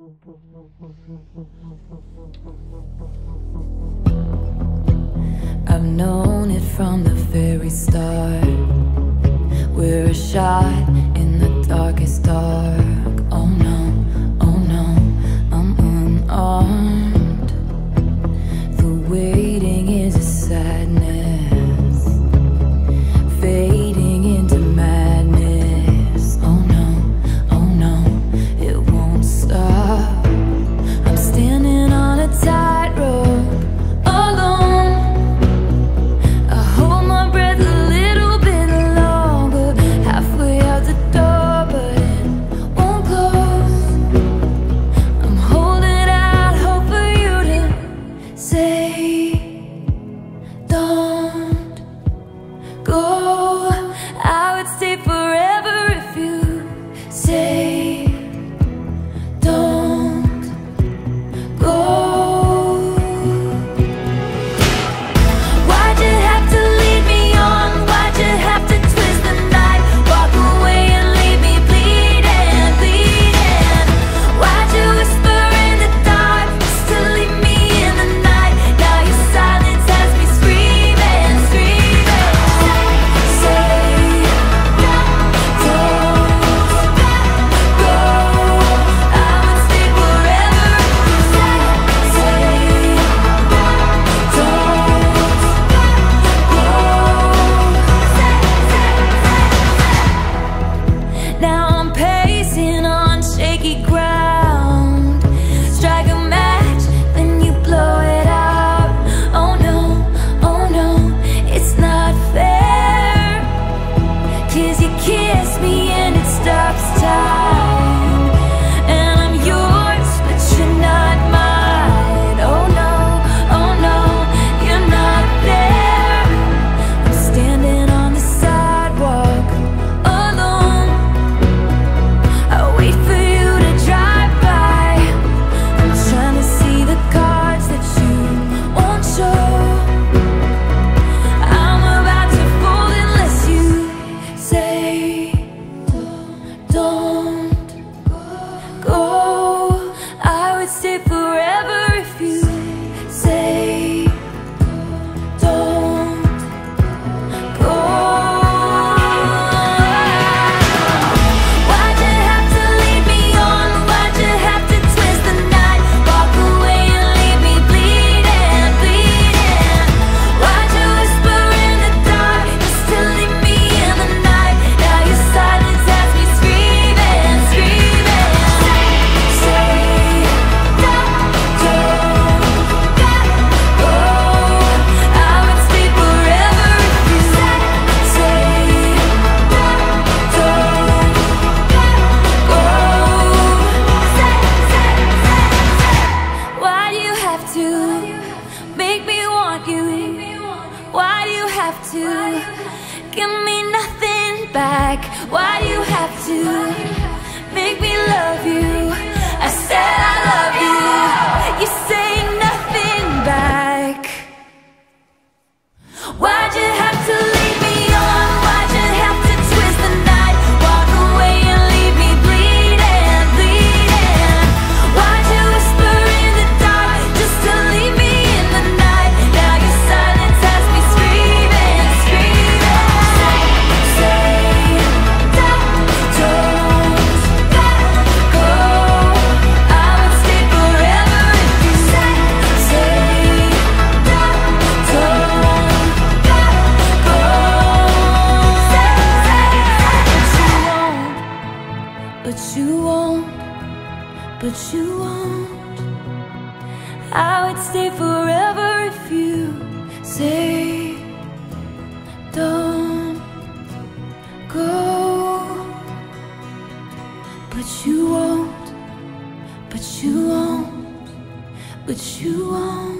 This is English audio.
I've known it from the very start. We're a shot in the darkest dark. Oh no, I'm unarmed. The waiting is a sadness, fading into madness. Oh no, it won't stop. I'm standing on a tightrope, alone. I hold my breath a little bit longer, halfway out the door, but it won't close. I'm holding out hope for you to say, don't go. I would stay forever if you say, don't go. Why'd you have to lead me on? Why'd you have to twist the knife? Walk away and leave me bleeding, bleeding. Why'd you whisper in the dark just to leave me in the night? Now your silence has me screaming, screaming. Say, don't go. I would stay forever if you say, don't go. Now I'm pacing on shaky ground. Strike a match, then you blow it out. Oh no, it's not fair. 'Cause you kiss me and it stops time. And I'm yours, but you're not mine. Oh no, you're not there. I'm standing on the sidewalk, alone. I wait for you to drive by. I'm trying to see the cards that you won't show. I'm about to fold unless you say, don't go. I would stay forever if you say, don't go. Why'd you have to lead me on? Why'd you have to twist the knife? Walk away and leave me bleeding, bleeding. Why'd you whisper in the dark just to leave me in the night? Now your silence has me screaming, screaming. Say, don't go. I would stay forever if you say, don't go. Why do you have to make me want you? Why do you have to give me nothing back? Why do you have to make me love you? I said I love you, you say nothing back. Why'd you have to lead me on? Why'd you have to twist the knife? Walk away and leave me bleeding, bleeding. Why'd you whisper in the dark just to leave me in the night? Now your silence has me screaming, screaming. Say, don't go. I would stay forever if you say, don't go. But you won't. I would stay forever if you say, don't go. But you won't. But you won't.